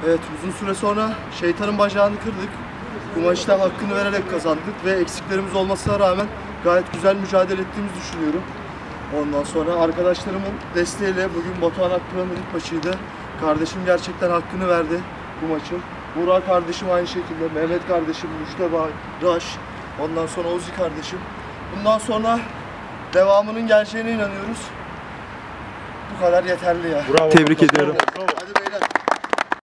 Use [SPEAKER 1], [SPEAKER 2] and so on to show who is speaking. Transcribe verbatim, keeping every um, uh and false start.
[SPEAKER 1] Evet, uzun süre sonra şeytanın bacağını kırdık. Bu maçta hakkını vererek kazandık ve eksiklerimiz olmasına rağmen gayet güzel mücadele ettiğimizi düşünüyorum. Ondan sonra arkadaşlarımın desteğiyle bugün Batuhan Akpınar'ın ilk maçıydı. Kardeşim gerçekten hakkını verdi bu maçın. Burak kardeşim aynı şekilde, Mehmet kardeşim, Müşteba, Raş, ondan sonra Ozi kardeşim. Bundan sonra devamının geleceğine inanıyoruz. Bu kadar yeterli ya.
[SPEAKER 2] Bravo.
[SPEAKER 3] Tebrik ediyorum.
[SPEAKER 1] Hadi beyler.